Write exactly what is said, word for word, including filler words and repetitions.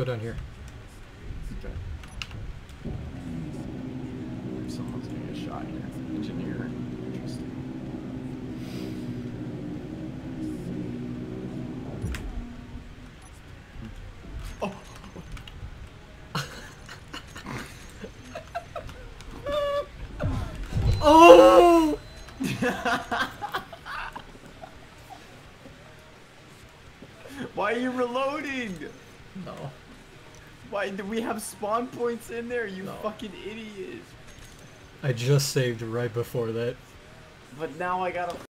go down here. Okay. Someone's gonna get shot here. Engineer. Interesting. Oh! Oh! Why are you reloading? No. Why do we have spawn points in there, you No. fucking idiot? I just saved right before that. But now I gotta